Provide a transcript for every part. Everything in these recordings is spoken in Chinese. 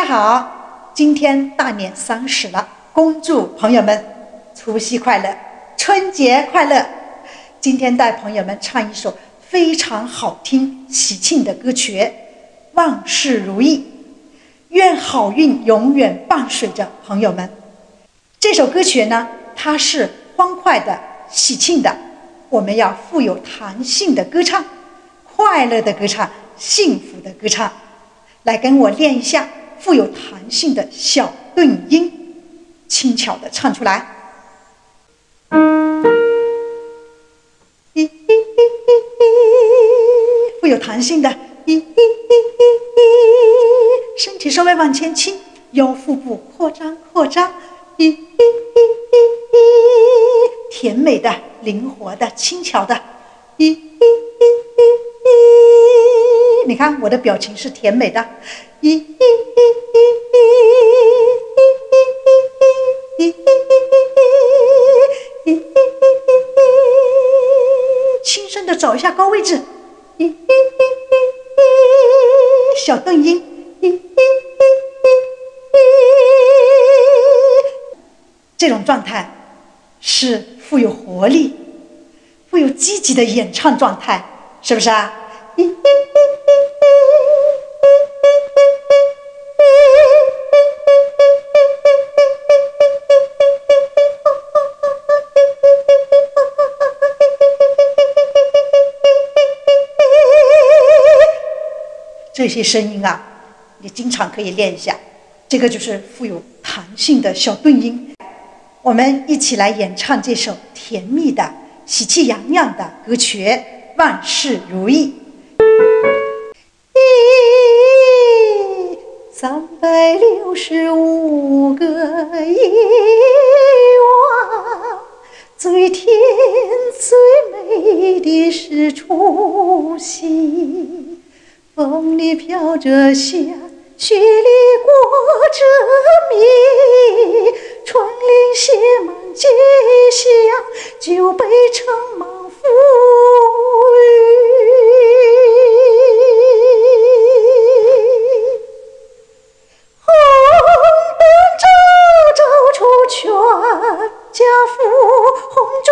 家好，今天大年30了，恭祝朋友们除夕快乐，春节快乐。今天带朋友们唱一首非常好听喜庆的歌曲，万事如意，愿好运永远伴随着朋友们。这首歌曲呢，它是欢快的、喜庆的，我们要富有弹性的歌唱，快乐的歌唱，幸福的歌唱。来跟我练一下富有弹性的小顿音，轻巧的唱出来。富有弹性的，身体稍微往前倾，腰腹部扩张扩张，甜美的、灵活的、轻巧的，你看我的表情是甜美的，轻声的找一下高位置，小顿音，这种状态是富有活力、富有积极的演唱状态，是不是啊？这些声音啊，你经常可以练一下，这个就是富有弹性的小顿音。我们一起来演唱这首甜蜜的、喜气洋洋的歌曲《万事如意》。365个夜晚，最甜最美的是除夕。风里飘着香，雪里裹着蜜，春林写满吉祥，酒杯盛满馥郁。红灯照照出全家福，红烛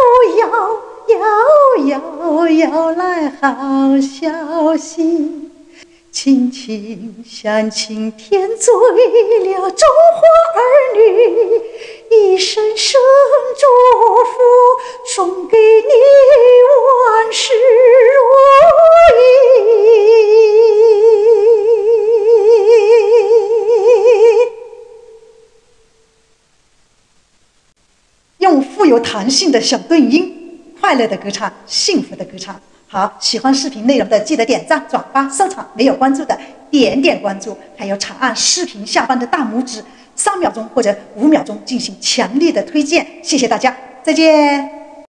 摇来好消息。亲亲相亲甜醉了中华儿女，一声声祝福送给你，万事如意。用富有弹性的小顿音，快乐的歌唱，幸福的歌唱。好，喜欢视频内容的记得点赞、转发、收藏，没有关注的点点关注，还有长按视频下方的大拇指，3秒钟或者5秒钟进行强烈的推荐，谢谢大家，再见。